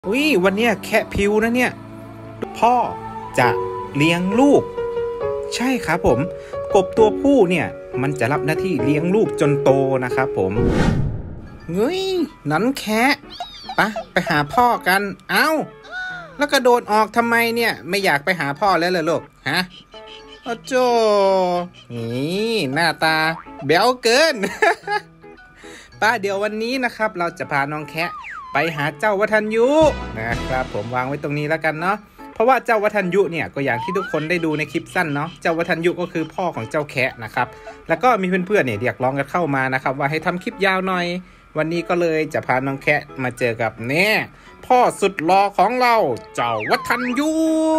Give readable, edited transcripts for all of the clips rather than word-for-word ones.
วันนี้แคะพิวนะเนี่ยพ่อจะเลี้ยงลูกใช่ครับผมกบตัวผู้เนี่ยมันจะรับหน้าที่เลี้ยงลูกจนโตนะครับผมนั้นแคะไปหาพ่อกันแล้วกระโดดออกทำไมเนี่ยไม่อยากไปหาพ่อแล้วเหรอลูกฮะโอ้โจนี่หน้าตาแบ๊วเกิน เดี๋ยววันนี้นะครับเราจะพาน้องแคะไปหาเจ้าวัฒนยุนะครับผมวางไว้ตรงนี้แล้วกันเนาะเพราะว่าเจ้าวัฒนยุเนี่ยก็อย่างที่ทุกคนได้ดูในคลิปสั้นเนาะเจ้าวัฒนยุก็คือพ่อของเจ้าแคะนะครับแล้วก็มีเพื่อนๆเนี่ยเรียกร้องกันเข้ามานะครับว่าให้ทำคลิปยาวหน่อยวันนี้ก็เลยจะพาน้องแคะมาเจอกับเนี่ยพ่อสุดหล่อของเราเจ้าวัฒนยุ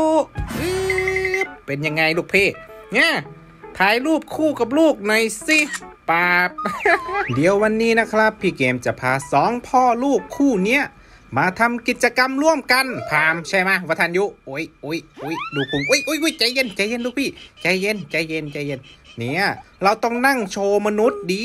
เป็นยังไงลูกพี่เนี่ยถ่ายรูปคู่กับลูกหน่อยสิเดี๋ยววันนี้นะครับพี่เกมจะพา2พ่อลูกคู่เนี้ยมาทำกิจกรรมร่วมกันพามใช่ไหมวัฒนยุโอ้ยดูผมใจเย็นลูกพี่ใจเย็นเนี่ยเราต้องนั่งโชว์มนุษย์ดี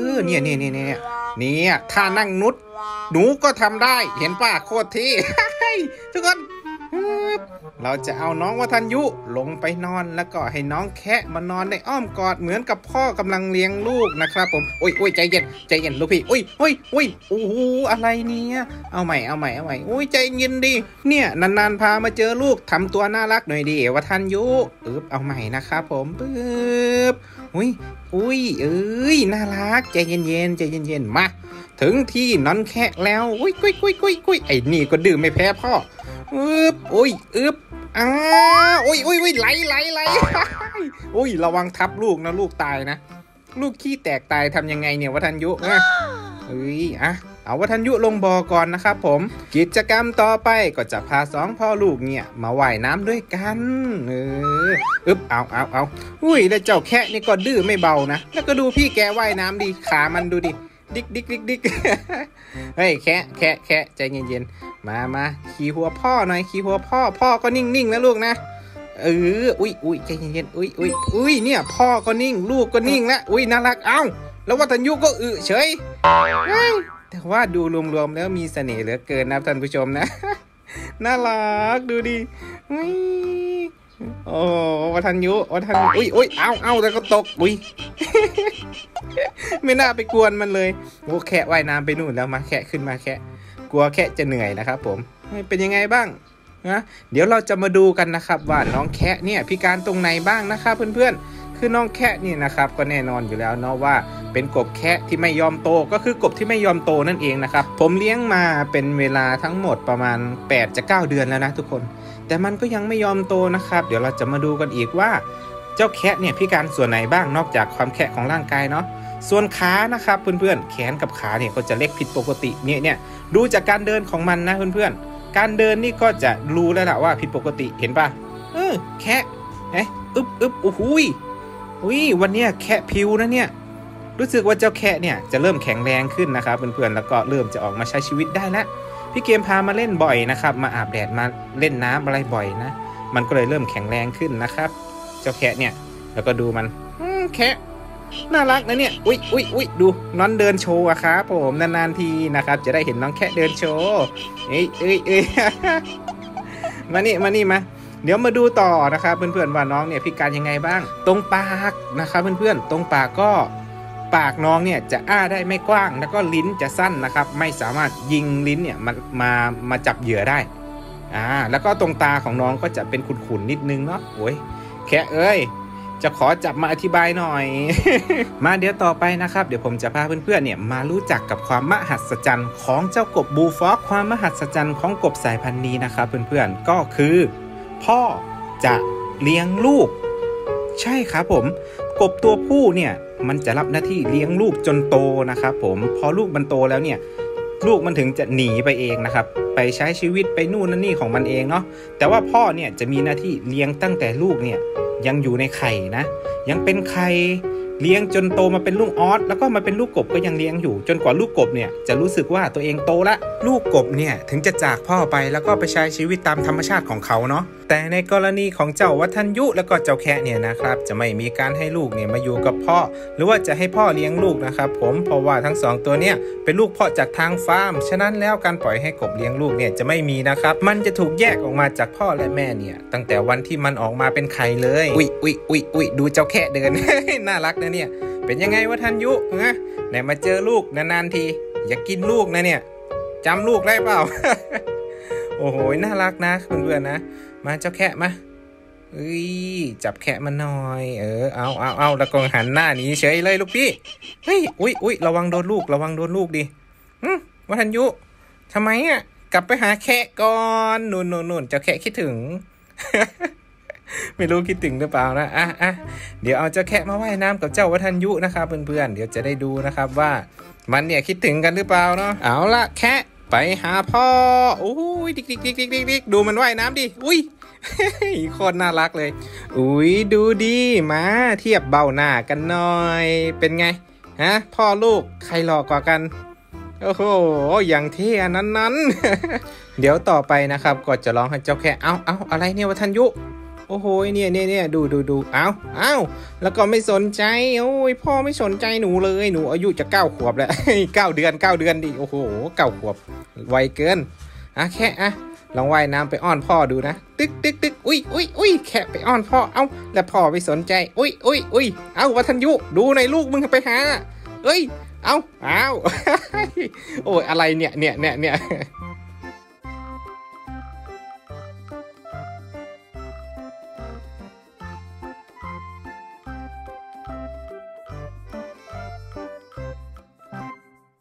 เนี่ยถ้านั่งนุษย์หนูก็ทำได้เห็นป่ะโคตรเท่ ทุกคนเราจะเอาน้องวัฒนยุลงไปนอนแล้วก็ให้น้องแคะมานอนในอ้อมกอดเหมือนกับพ่อกำลังเลี้ยงลูกนะครับผมโอ้ยใจเย็นลูกพี่โอ้ยโอ้โหอะไรเนี่ยเอาใหม่โอ้ยใจเย็นดิเนี่ยนานๆพามาเจอลูกทำตัวน่ารักหน่อยดิวัฒนยุเอาใหม่นะครับผมอุ้ยน่ารักใจเย็นมาถึงที่นอนแคะแล้วอุ้ยไอ้นี่ก็ดื้อไม่แพ้พ่อโอ้ยไหลระวังทับลูกนะลูกตายนะลูกขี้แตกตายทำยังไงเนี่ยวัฒนยุเอาวัฒนยุลงบ่อก่อนนะครับผมกิจกรรมต่อไปก็จะพา2พ่อลูกเนี่ยมาว่ายน้ำด้วยกันเอาแล้วเจ้าแคะนี่ก็ดื้อไม่เบานะแล้วก็ดูพี่แกว่ายน้ำดีขามันดูดิดิก เฮ้ยแคะใจเย็นๆมาขี่หัวพ่อหน่อยขี่หัวพ่อก็นิ่งๆนะลูกนะอุ้ยใจเย็นอุ้ยเนี่ยพ่อก็นิ่งลูกก็นิ่งแล้วอุ้ยน่ารักแล้ววัฒนยุก็เฉยแต่ว่าดูรวมๆแล้วมีเสน่ห์เหลือเกินนะท่านผู้ชมนะ น่ารักดูดิโอ้วัฒนยุอุ้ยเอาแต่ก็ตกอุ้ย ไม่น่าไปกวนมันเลยโอ้แคะว่ายน้ำไปนู่นแล้วมาแคะขึ้นมาแคะกลัวแคะจะเหนื่อยนะครับผมเป็นยังไงบ้างนะเดี๋ยวเราจะมาดูกันนะครับว่าน้องแคะเนี่ยพิการตรงไหนบ้างนะครับเพื่อนๆคือน้องแคะนี่นะครับก็แน่นอนอยู่แล้วเนาะว่าเป็นกบแคะที่ไม่ยอมโตก็คือกบที่ไม่ยอมโตนั่นเองนะครับผมเลี้ยงมาเป็นเวลาทั้งหมดประมาณ8 จะ 9 เดือนแล้วนะทุกคนแต่มันก็ยังไม่ยอมโตนะครับเดี๋ยวเราจะมาดูกันอีกว่าเจ้าแคะเนี่ยพิการส่วนไหนบ้างนอกจากความแคะของร่างกายเนาะส่วนขานะครับเพื่อนๆแขนกับขาเนี่ยก็จะเล็กผิดปกติเนี่ยดูจากการเดินของมันนะเพื่อนๆการเดินนี่ก็จะรู้แล้วแหละว่าผิดปกติเห็นป่ะแคะโอ้โหวันนี้แคะพิวนะเนี่ยรู้สึกว่าเจ้าแคะเนี่ยจะเริ่มแข็งแรงขึ้นนะครับเพื่อนๆแล้วก็เริ่มจะออกมาใช้ชีวิตได้แล้วพี่เกมพามาเล่นบ่อยนะครับมาอาบแดดมาเล่นน้ำอะไรบ่อยนะมันก็เลยเริ่มแข็งแรงขึ้นนะครับเจ้าแคะเนี่ยแล้วก็ดูมันแคะน่ารักนะเนี่ยอุ้ยดูน้องเดินโชว์อะครับผมนานๆทีนะครับจะได้เห็นน้องแคะเดินโชว์มานี่มาเดี๋ยวมาดูต่อนะครับเพื่อนๆว่าน้องเนี่ยพิการยังไงบ้างตรงปากนะครับเพื่อนๆตรงปากก็ปากน้องเนี่ยจะอ้าได้ไม่กว้างแล้วก็ลิ้นจะสั้นนะครับไม่สามารถยิงลิ้นเนี่ยมาจับเหยื่อได้แล้วก็ตรงตาของน้องก็จะเป็นขุ่นๆนิดนึงเนาะโอ้ยแค่จะขอจับมาอธิบายหน่อย มาเดี๋ยวต่อไปนะครับเดี๋ยวผมจะพาเพื่อนๆเนี่ยมารู้จักกับความมหัศจรรย์ของเจ้ากบบูลฟ็อกความมหัศจรรย์ของกบสายพันธุ์นี้นะครับเพื่อนๆก็คือพ่อจะเลี้ยงลูกใช่ครับผมกบตัวผู้เนี่ยมันจะรับหน้าที่เลี้ยงลูกจนโตนะครับผมพอลูกมันโตแล้วเนี่ยลูกมันถึงจะหนีไปเองนะครับไปใช้ชีวิตไปนู่นนั่นนี่ของมันเองเนาะแต่ว่าพ่อเนี่ยจะมีหน้าที่เลี้ยงตั้งแต่ลูกเนี่ยยังอยู่ในไข่นะยังเป็นไข่เลี้ยงจนโตมาเป็นลูกออสแล้วก็มาเป็นลูกกบก็ยังเลี้ยงอยู่จนกว่าลูกกบเนี่ยจะรู้สึกว่าตัวเองโตละลูกกบเนี่ยถึงจะจากพ่อไปแล้วก็ไปใช้ชีวิตตามธรรมชาติของเขาเนาะแต่ในกรณีของเจ้าวัฒนยุแล้วก็เจ้าแคะเนี่ยนะครับจะไม่มีการให้ลูกเนี่ยมาอยู่กับพ่อหรือว่าจะให้พ่อเลี้ยงลูกนะครับผมเพราะว่าทั้ง2ตัวเนี่ยเป็นลูกเพาะจากทางฟาร์มฉะนั้นแล้วการปล่อยให้กบเลี้ยงลูกเนี่ยจะไม่มีนะครับมันจะถูกแยกออกมาจากพ่อและแม่เนี่ยตั้งแต่วันที่มันออกมาเป็นไข่เลยอุ้ยดูเจ้าแคะเดิน น่ารักนะเนี่ยเป็นยังไงวัฒนยุนะไหนมาเจอลูกนานๆทีอย่ากินลูกนะเนี่ยจำลูกได้เปล่า โอ้โหน่ารักนะเพื่อนๆนะมาเจ้าแคะมาจับแคะมันหน่อยเอาแล้วก็หันหน้าหนีเฉยเลยลูกพี่เฮ้ยอุ้ยระวังโดนลูกดิวัฒนยุทำไมอ่ะกลับไปหาแคะก่อนนู่นเจ้าแคะคิดถึง ไม่รู้คิดถึงหรือเปล่านะเดี๋ยวเอาเจ้าแคะมาว่ายน้ำกับเจ้าวัฒนยุนะครับเพื่อนๆเดี๋ยวจะได้ดูนะครับว่ามันเนี่ยคิดถึงกันหรือเปล่าเนาะเอาละแคะไปหาพ่อโอ้ยดิกดูมันว่ายน้ำดิอุ้ย โคตรน่ารักเลยอุ้ยดูดีมาเทียบเบ้าหน้ากันหน่อยเป็นไงฮะพ่อลูกใครหล่อกว่ากันโอ้โหอย่างเท่นั้น เดี๋ยวต่อไปนะครับก็จะลองให้เจ้าแค่เอาอะไรเนี่ยวัฒนยุโอ้โหเนี่ยดูเอาแล้วก็ไม่สนใจโอ้ยพ่อไม่สนใจหนูเลยหนูอายุจะ9 ขวบแล้ว 9 เดือนดิโอ้โห9 ขวบไวเกินแค่ลองว่ายน้ำไปอ้อนพ่อดูนะตึกอุ้ยแค่ไปอ้อนพ่อแล้วพ่อไม่สนใจอุ้ยวัฒนยุดูในลูกมึงไปหาเอ้ย โอ้ยอะไรเนี่ย